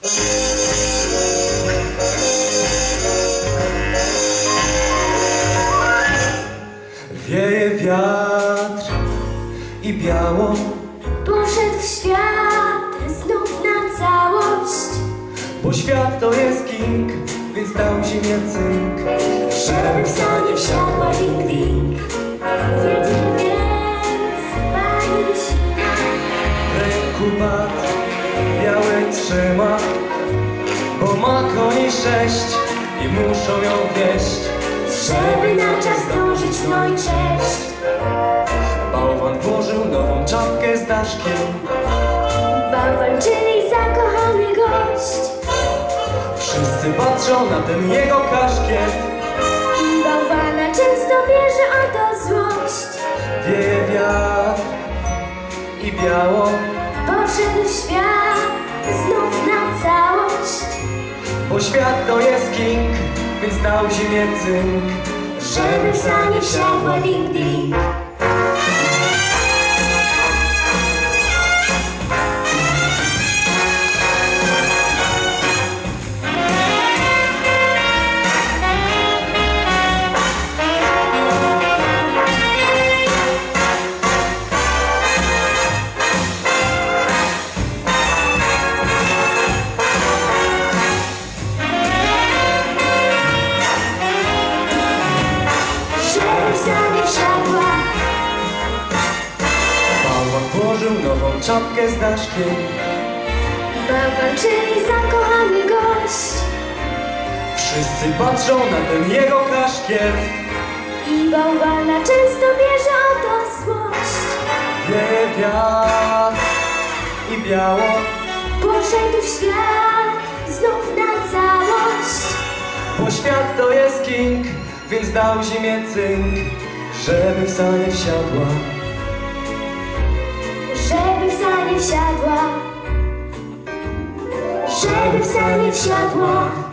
Wieje wiatr i biało poszedł w świat znów na całość. Bo świat to jest king, więc dał ziemię cynk, Żeby w sanie wsiadła ding-ding. Jedzie więc pani Sina. w ręku bat białe trzyma, bo ma koni 6 i muszą ją wieść. Żeby na czas zdążyć, no i cześć. Bałwan włożył nową czapkę z daszkiem. Bałwan, czyli zakochany gość. Wszyscy patrzą na ten jego kaszkiet. I bałwana często bierze o to złość. Wieje wiatr i biało, Poszedł w świat znów na całość. bo świat to jest king, więc dał ziemię cynk, Żeby w sanie wsiadła ding-ding. Bałwan włożył nową czapkę z daszkiem. Bałwan, czyli zakochany gość. Wszyscy patrzą na ten jego kaszkiet. I bałwana często bierze o to złość. Wieje wiatr i biało, Poszedł w świat znów na całość. bo świat to jest king, więc dał ziemię cynk, żeby w sanie wsiadła. Żeby w sanie wsiadła. Żeby w sanie wsiadła.